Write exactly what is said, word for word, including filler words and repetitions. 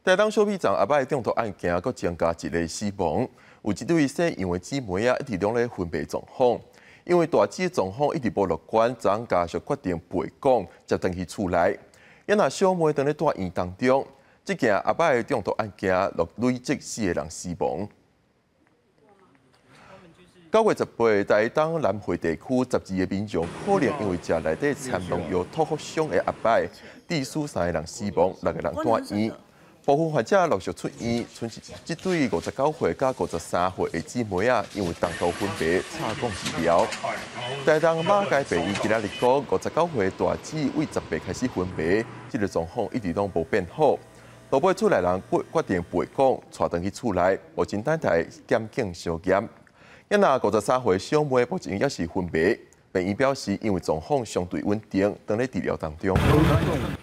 台东小米站阿摆中毒案件，佮增加一个死亡。有一对姓杨的姊妹啊，一直拢咧分别状况，因为大姊的状况一直无乐观，昨昏家属决定陪讲，接登去厝内。因那小妹当咧住院当中，这件阿摆的中毒案件，落累积四个人死亡。九月十八，台东南汇地区十二个民众可能因为食内底掺农药吐腹伤的阿摆，致死三个人死亡，六个人住院。部分患者陆续出院，剩一这对五十九岁加五十三岁的姊妹啊，因为重度分别插管治疗。台东马街病院今仔日讲，五十九岁大姊为十八开始分别，这个状况一直拢无变好。落尾厝内人决决定陪讲，带回去厝内，目前等待检警小检。因那五十三岁小妹目前也是分别，病院表示因为状况相对稳定，当咧治疗当中。